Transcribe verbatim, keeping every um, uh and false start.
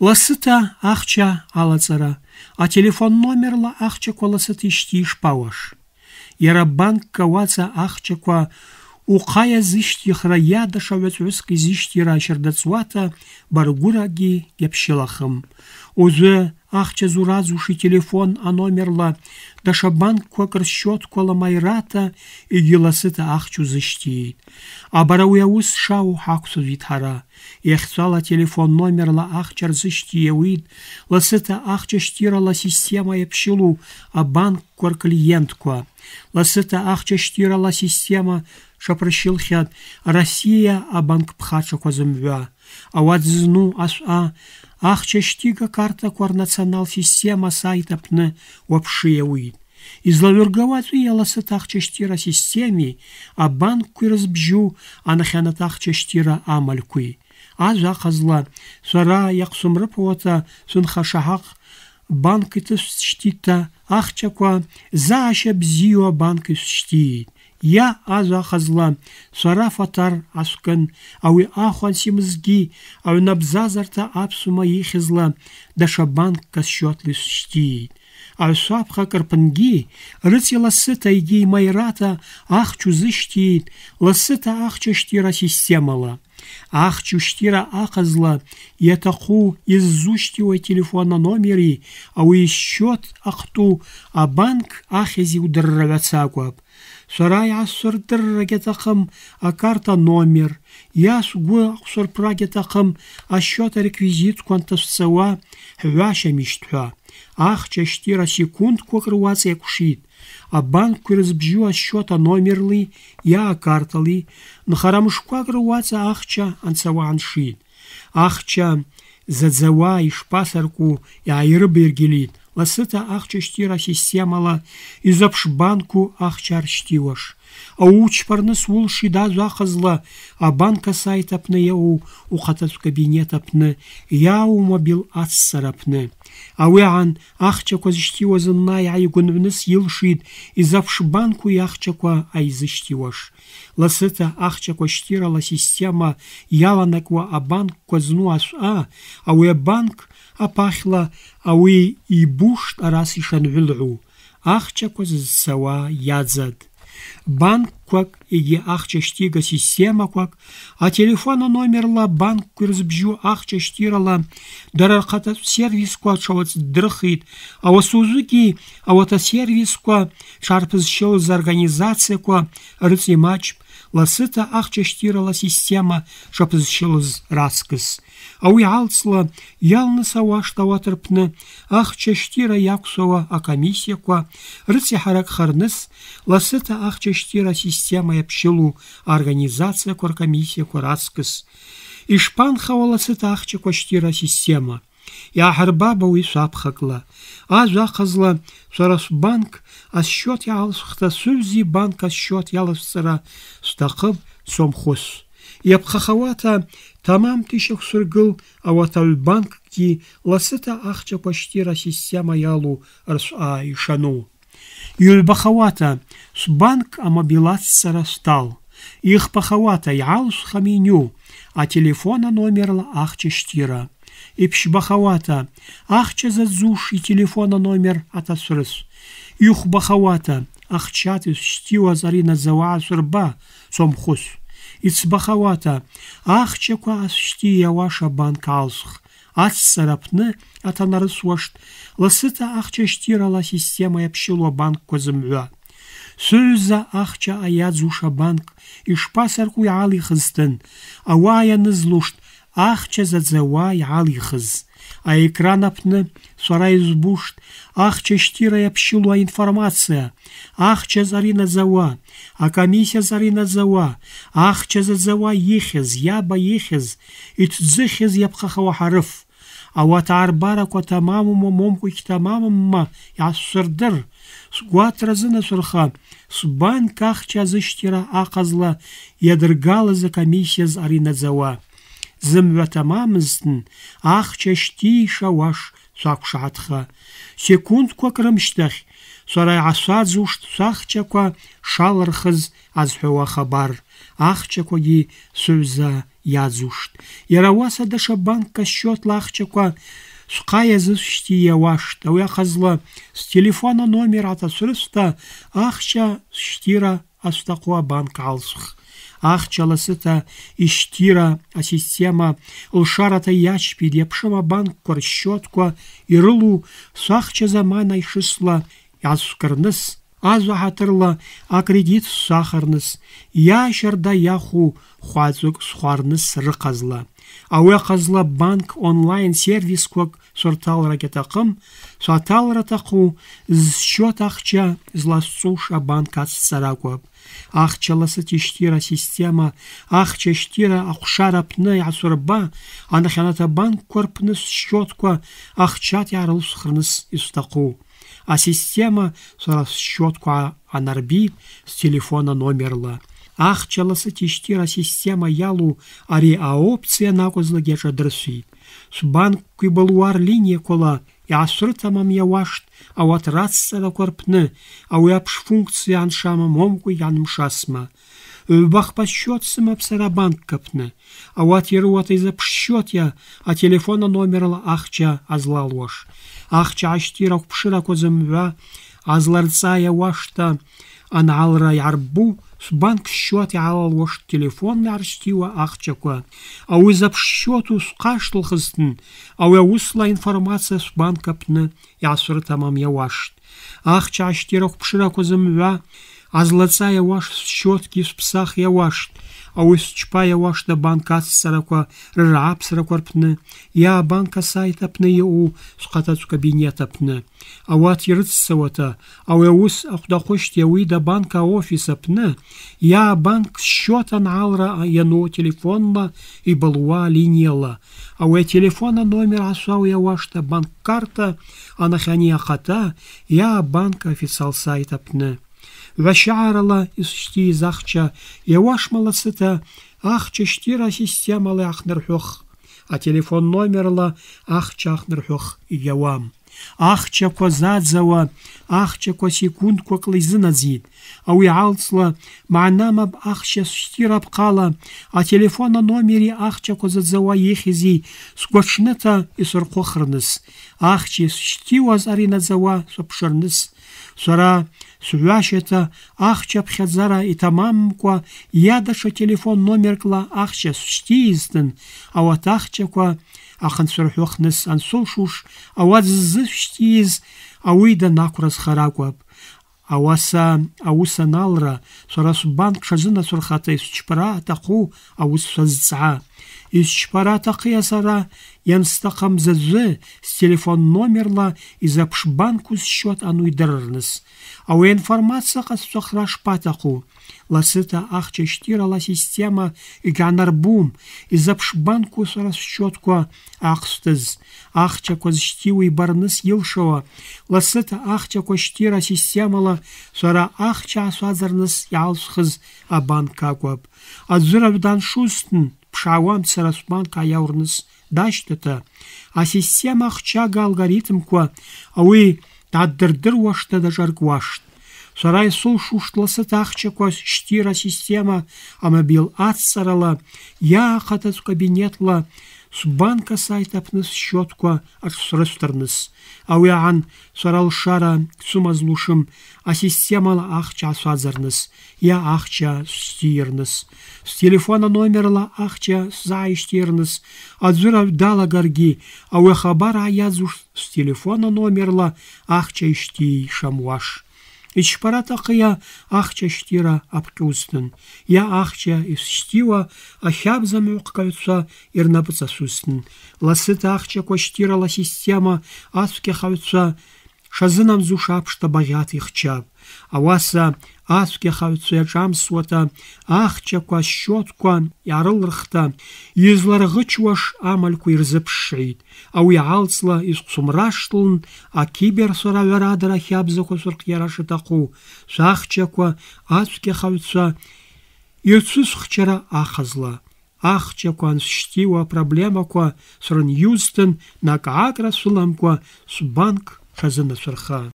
Ласыта ахча алацара, а телефон номерла ахчаква ласыта иштиш пауаш. Яра банк каваца ахчаква уқая зиштихра яда шавецуски зиштира шердацвата баргураги гепшилахым. Узы ахча зуразуши телефон а номерла даша банк квакр счет кола майрата и гиласыта ахчу зиштит. А барауяус шау хаксу витхара. Ехцала телефон номерла ахчар зиштиевид, ласыта ахча штирала система епшилу, а банк квар клиентква. Ласыта ахча штирала система шапращилхят Россия а банк пхача квазымвя. А вадзну ас-а ахча штига карта квар национал система сайтапны вапшиевид. Излаверговать я ласыта ахча штира системе, а банк куй разбжу, а нахянат ахча штира амалькуй. Аза казла, сара яксумрыпвата сунхашахак банк итыс штита ахчаква зааща бзио банк штит. Я аза казла, сара фатар аскан, ауи ахуан симызги, ауи набзазарта апсума ехизла, даша банк касчетлис штит. А сапха карпанги, рыци ласыта иги майрата ахчу зыштит, ласыта ахча штира системала. Ахчу штира аказла, ятаху иззуштива телефона номери, а у счет ахту, а банк ахези удырравацаквап. Сарай асур дыррагетахым, а карта номер, яс гу аксур прагетахым, а счет реквизит квантасцава, хваша миштва. Ахча штира секунд квакрвация кушит, а банк разбжу счета номерли, я картали, нахарамшква крвация ахча анцава аншит. Ахча задзава и шпасарку я айрбергелит, ласыта ахча штира системала, изапш банку ахчар штиваш. А учпарны свулши да захазла, а банка сайтапны яу ухатат в кабинетапны, яу мобил ассарапны. А уян ахчаква зыштива зыннай айгунвныс йылшид, изапш банку яхчаква айзыштиваш. Ласыта ахчаква штирала система яланаква а банк квазну ас-а, а уя банк апахла, а уи и бушт арас ишан вилгу. Ахчаква зсава ядзад. Банк квак иги ахча штига система квак, а телефона номерла банк курзбжу ахча штирала, дарархата сервис квак шавац дрыхит, а васузуки, а вата сервис квак шарпыз шел за организация квак рыцимач, ласыта ахча штирала система шапыз шел раскыс. А уй алцла ялны савашта ватрпны, ахча штира яксова а комиссия ква, рыци харак харныс, ласыта ахча штира система епшилу организация квар комиссия ква раскыс. Ишпан хава ласыта ахча ква штира система. Я харбаба уй сапхакла. А захазла сарас банк, а счет ялсхта сульзи банк, а счет ялсара стахыб сомхус. Япхахавата тамам тишек сургыл, а вот банк ки ласыта ахча почтира система ялу рса ишану. Юльбахавата с банк амобилат сарастал. Их пахавата ялс хаминю, а телефона номерла ахча штира. Ипшбахавата ахча задзуш и телефона номер атасрыс. Юхбахавата ахчатис штива зарина заваа сурба сомхус. Ицбахавата ахчаква асшти ваша банк алсх. Ацсарапны атанарысвашт. Ласыта ахча штирала система епшило банк козымвя. Сөза ахча аядзуша банк. Ишпасарку ялихыстын. Ауая нызлушт. Ахча задзава ялихыз. А экран апны сара избушт. Ахча штира епшило информация. Ахча зарина зава. А комиссия зарина зава. Ахча задзава ехез. Яба ехез. Итдзехез япхахава харыф. А вот арбара ко тамаму момку их тамаму ма. Я сырдыр. Сгуат разына сурха. С банк ахча зыштира аказла. Ядыргала за комиссия зарина зава. Зымвя тамамыздын, ахча шти шаваш сакшатха. Секунд ква крымштах, сарай асадзушт сахча ква шалырхыз азхуа хабар. Ахча ква ги сөза иаӡушт. Иара уаса даҽа банк ашьотла ахчақәа сҟа иазысшьҭи иауашт. Ауи ахазла стелефон аномер аҭацәрысҭа ахча сшьҭира азҭаху абанк алсх. Ахча ласыта ишьҭира асистема лшарата иачпит иаԥшым абанкқәа ршьотқәа ирылу сахча замана ишысла иацәкырныс, азу ҳаҭырла акредит сахарныс, иашьарда иаху хәаҵәык схәарныс рыҟазла. Ауи ахазла банк онлайн сервисқәак сырҭаларагь аҭахым, саҭалара аҭаху зсчиот ахча зласҵуш абанк ацҵара акәым. Ахча ласыт ишьҭира асистема ахча ишьҭира ахәшара аԥны иаасырба, анахьанат абанкқәа рпны сшьотқәа ахчат иаарылсхырныс исҭаху. Асистема сара сшьотқәа анарби стелефон аномерла. Ахча ласыт ишьҭира асистема иалу ари аопциа анакәызлагьы аҿадырсәеит. Сбанкқәа ибылуа рлиниақәала иаасырҭамам иауашт ауат рацҵарақәа рпны, ауи аԥш функциа аншама момкәа ианымшасма. Ҩбахԥа счет сымап сара абанк аԥны, ауат ирыуата изаԥшшьотиа ателефон аномерла ахча азлалуаш. Ахча ашьҭира қәԥшырақәа зымҩа азларҵа иауашта анаалра иаарбу сбанк счет иаалалуаш телефон иааршьҭиуа ахчақәа. Ауи заԥшшьоту сҟашҭылхызтын, ауи аусла информациа сбанк аԥны иаасырҭамам иауашт. Ахча ашьҭира қәԥшырақәа зымҩа азлаҵа иауаш счетгьы сԥсах иауашт. Ауи счпа иауашт абанк ацҵарақәа рырааԥсарақәа рпны, иа абанк асайт аԥны иҟоу схаҭаҵә кабинет аԥны. Ауат ирыццауата, ауи аус ахәдахәышьҭи ауи абанк аофис аԥны, иа абанк счет анаалра иану телефонла ибылуа линиала. Ауи ателефон аномер асуау иауашт абанк карта анахьани ахаҭа, иа абанк официал сайт аԥны. Ҩашьаарала исшьҭиз ахча иауашма ласыта ахча шьҭира асистемала иаахнырҳәых, ателефон номерла ахча аахнырҳәых иауам. Ахчақәа заӡауа ахчақәа секундқәакла изынаӡит. Ауи алҵла маанамаб ахча сшьҭира апҟала ателефон аномери ахчақәа заӡауа ихьызи сгәаҽныта исырхәыхрныс, ахча исшьҭиуаз ари наӡауа сыԥшырныс. Сара сҩашьата ахча ԥхьаӡара иҭамамкәа иадаша телефон номеркла ахча сшьҭиизтын, ауат ахчақәа ахынцәырҳәыхныс ансылшуш ауат ззышьҭииз ауи данақәразхара акәым. Ауаса аус аналра сара сбанк ҽазынацәырхата исчпара аҭаху аус сазҵаа. Исчпара аҭахи сара иансҭахым заҵәы стелефон номерла изаԥш банку сшьот ану идырырныс. Ауи аинформациа ҟасҵахра шԥаҭаху? Ласыта ахча шьҭирала асистема егьаанарбум, изаԥш банку сара сшьотқәа аҟсҭыз. Ахчақәа зшьҭиуа ибарныс илшауа, ласыта ахчақәа шьҭира асистемала сара ахча аасვаӡарныс иаалсхыз абанк акәым. Аӡәыр даншузтын ԥшаауам сара сбанк ааиаурныс дашьҭата. Асистема ахчага алгоритмкәа ауи даддырдыруашта даҿаркуашт. Сара исылшушт ласыта ахчақәа шьҭира асистема амобил ацҵарала иа ахаҭаҵә кабинетла сбанк асайт аԥны сшьотқәа аҽсрысҭарныс. Ауи аан сара лшара сымазлушым асистемала ахча аасვаӡарныс, иа ахча сшьҭирныс. Стелефон аномерла ахча сзааишьҭирныс, аӡәыр далагаргьы ауи ахабар ааиаӡуш стелефон аномерла ахча ишьҭишамуаш. Ичпара аҭахи ахча шьҭира апҟьузтын, иа ахча исшьҭиуа ахьабзамҩахҟьаҩцәа ирнапыҵасузтын. Ласыта ахчақәа шьҭирала асистема ацәгьахаҩцәа шазынамӡуш аԥшҭа багьаҭ ихчап. Ауаса ацәгьахаҩцәа иаҿамсуата ахчақәа счетқәа иаарылырхта изларӷычуаш амалқәа ирзыԥшшеит. Ауи алҵла изхәцумрашҭлын акиберсораҩарадара ахьабзақәа сырхиара шыҭаху шәахчақәа ацәгьахаҩцәа ирцәысхчара ахазла. Ахчақәа ансшьҭиуа апроблемақәа срыниузтын, наҟ-ааҟра сыламкәа сбанк ҽазынацәырха.